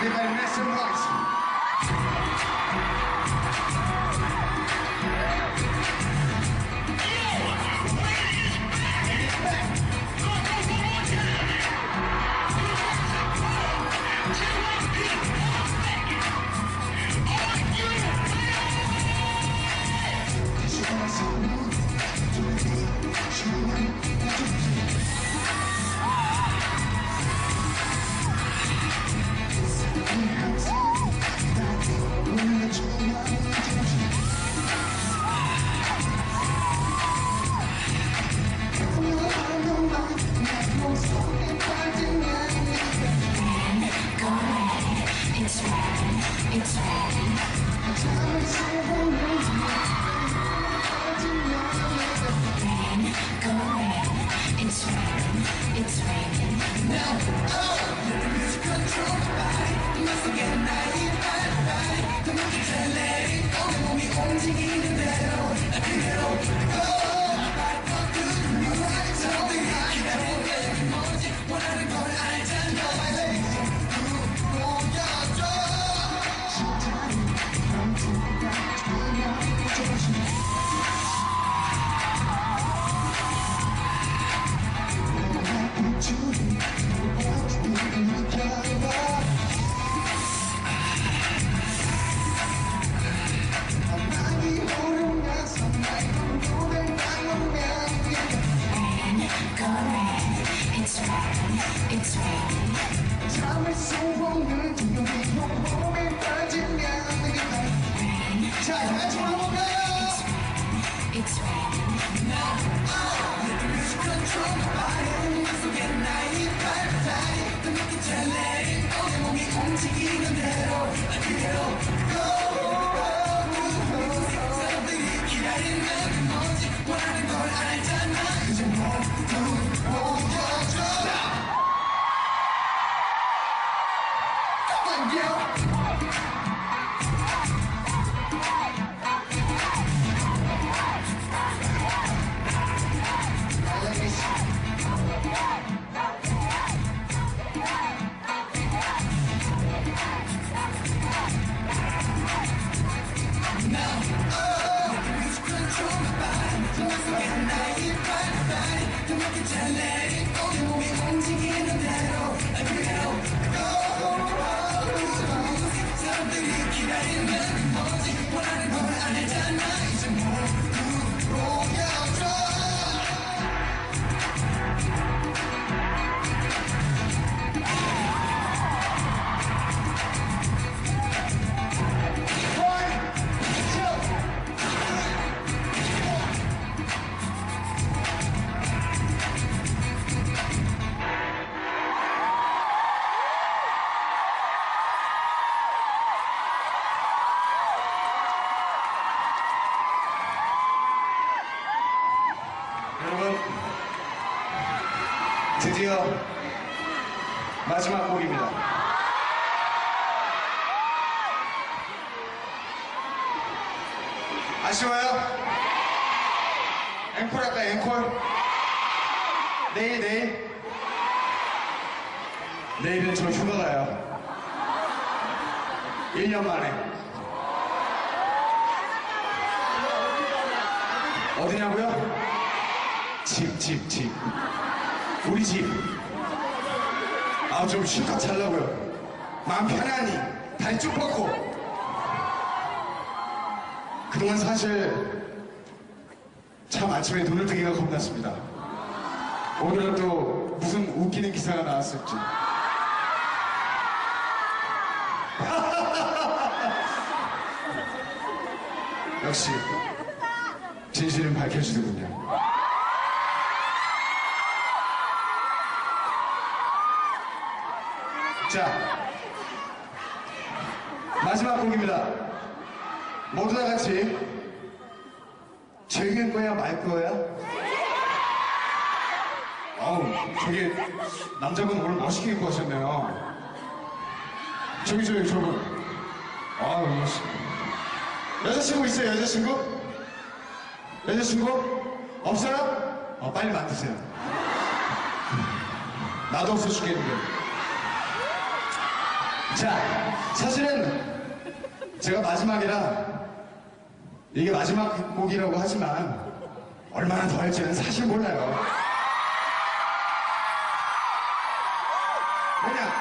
Everybody make some noise. It's raining. Now, oh, lose control of my body. Must get a night, bye. The monkey tell it go. 내 몸이 움직이는 대로 그대로 go. 사람들이 기다리는 게 뭐지? 원하는 걸 알잖아. 보여줘. It's raining. 잠을 쏘고는 두려움이 몸에 빠지면 rain. 자, 같이 불러볼까요? It's raining. Now, lose control of my body. 속에 나의 발자국. 그 느낌 잘 let it go. 내 몸이 움직이는 대로 그대로 go. 사람들이 기다리는 게 뭐지? 원하는 걸 알잖아. 그저 모두 보여줘. 여러분, 드디어 마지막 곡입니다. 아쉬워요? 앵콜 할까요? 앵콜? 내일은 저 휴가 가요. 1년 만에. 어디냐고요? 집. 우리 집. 좀 실컷 자려고요. 마음 편안히, 다리 쭉 뻗고. 그동안 사실 참 아침에 눈을 뜨기가 겁났습니다. 오늘은 또 무슨 웃기는 기사가 나왔을지. 역시 진실은 밝혀지더군요. 자, 마지막 곡입니다. 모두 다 같이 즐길 거야 말 거야? 저기 남자분 오늘 멋있게 입고 하셨네요. 저기 저분. 여자친구 있어요? 여자친구? 없어요? 빨리 만드세요. 나도 없어 죽겠는데. 자, 사실은 제가 마지막이라 이게 마지막 곡이라고 하지만 얼마나 더 할지는 사실 몰라요. 왜냐?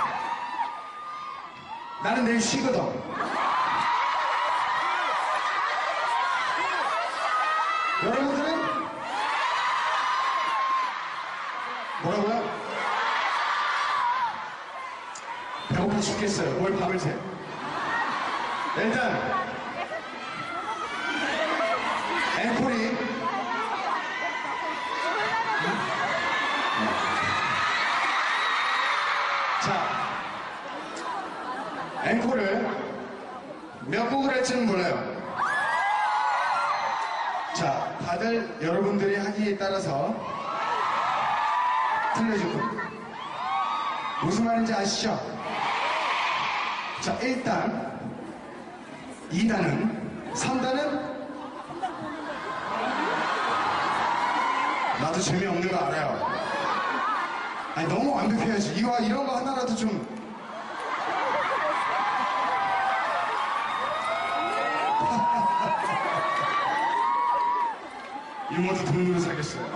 나는 내일 쉬거든. 여러분들은 뭐라고요? 배고파 죽겠어요. 뭘 밥을 재? 일단 앵콜이 자 앵콜을 몇 곡을 할지는 몰라요. 자, 다들 여러분들이 하기에 따라서 틀려줄 겁니다. 무슨 말인지 아시죠? 자, 1단, 2단은, 3단은 나도 재미없는 거 알아요. 아니, 너무 완벽해야지. 이런 거 하나라도 좀. 유머도 돈으로 사겠어요.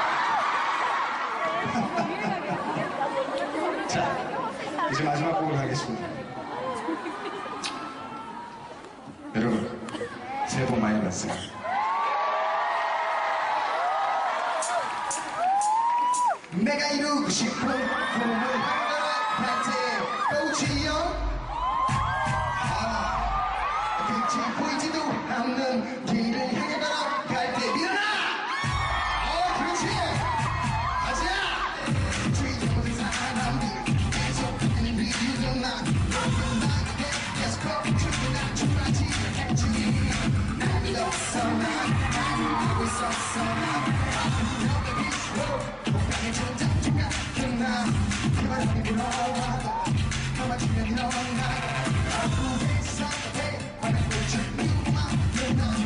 자, 이제 마지막 곡을 가겠습니다. 여러분, 새해 복 많이 받으세요. 내가 이루고 싶은 꿈을 할 때 꽃이요. 끝이 보이지도 않는 길을 향해 걸어갈 때 일어나! 그렇지! 가자! 주위 모든 사람들 계속 하는 비유도 난 나에게 계속 출근한 출발지 했지. 난 믿었어 난 하고 있었어 난 너의 빛으로 공간의 전장중 같은 나 그만 힘이 불어와도 그만 주면 넌 나 아프겠어 화난 꽃을 피우마 넌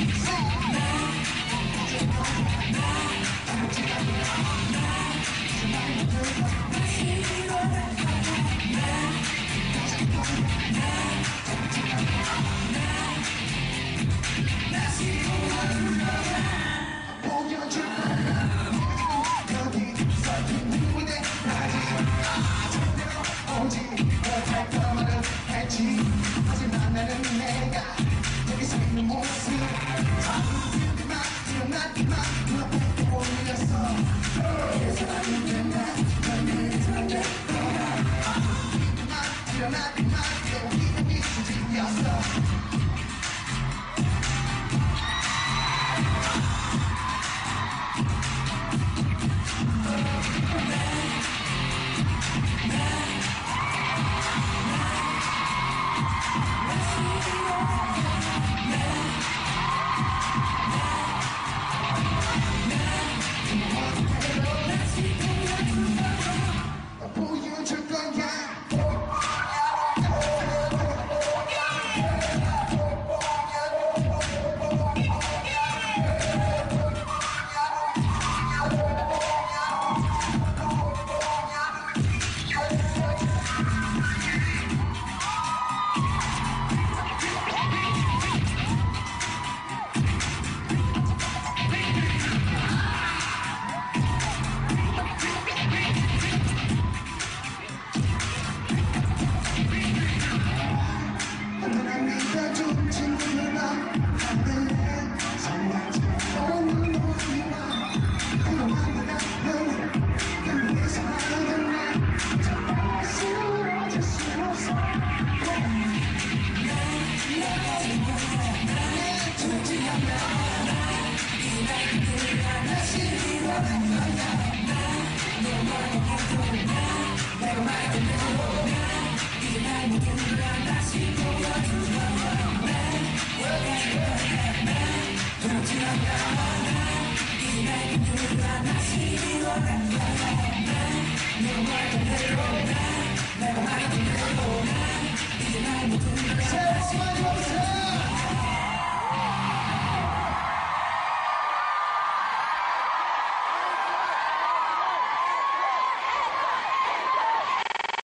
보여줄 거야 여기서 힘든 무대 절대로 오지 못할 거만을 했지. 하지만 나는 내가 여기서 있는 모습 잠들지마 일어나지마 눈앞에 보이었어. 그래서 나는 된다 너는 절대 일어나지마 여기는 미치지였어. 보여줄 거야. 너나 믿어준 친구들아 하늘에 정말 좋은 모습이야. 그동안 나는 위해서 하는 날 정말 쓰러질 수 없어. 새해 복 많이 받으세요.